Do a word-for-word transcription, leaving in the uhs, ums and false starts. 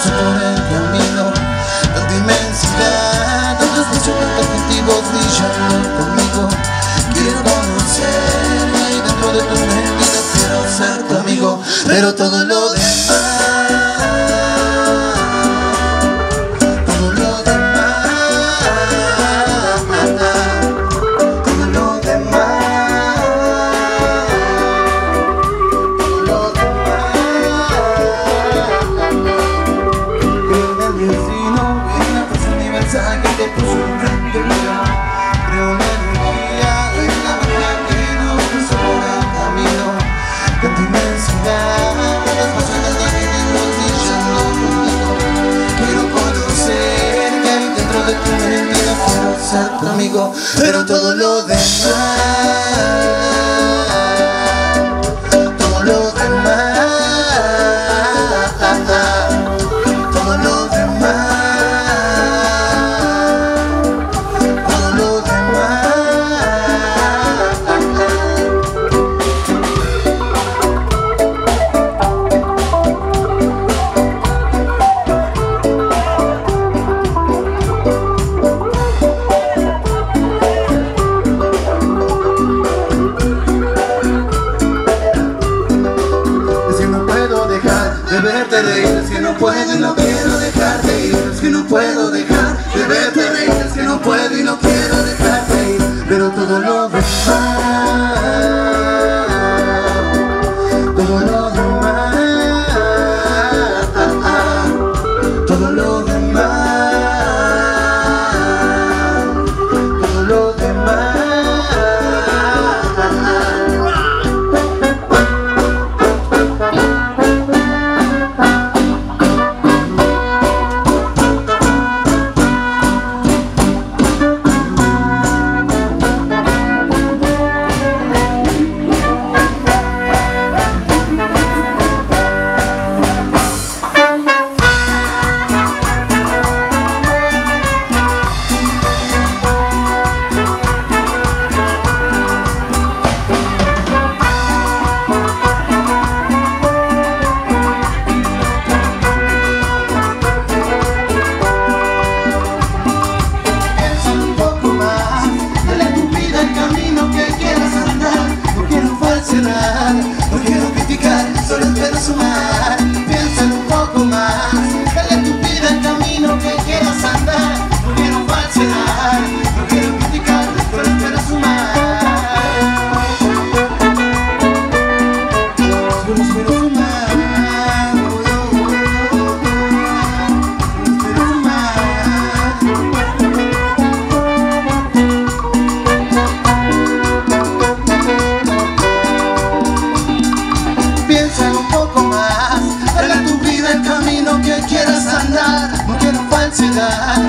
cruzo por el camino. Tanta inmensidad, tantos pasiones, objetivos brillando conmigo. Quiero conocer ahí dentro de tu mente, quiero ser tu amigo, pero todo lo demás, todo lo demás, todo lo demás, todo lo demás. Creo en el destino, en la fuerza universal que te puso enfrente mío. Creo en la energía, en la magia que nos puso por el camino. Tanta inmensidad, las pasiones de mi brillando conmigo. Quiero conocer que hay dentro de tu mente, quiero ser tu amigo, pero todo lo demás, todo lo demás, todo lo demás. De verte reír, es que no puedo y no quiero dejarte ir. Es que no puedo dejar de verte reír, es que no puedo y no quiero dejarte ir. Pero todo lo demás, todo lo demás, todo lo demás, todo lo demás. No quiero criticar, solo espero sumar. Piénsalo un poco más, dale a tu vida el camino que quieras andar. No quiero falsedad, no quiero criticar, solo espero sumar. Solo espero sumar, solo espero sumar. Piénsalo un poco más, dale a tu vida el camino que quieras andar. No quiero falsedad,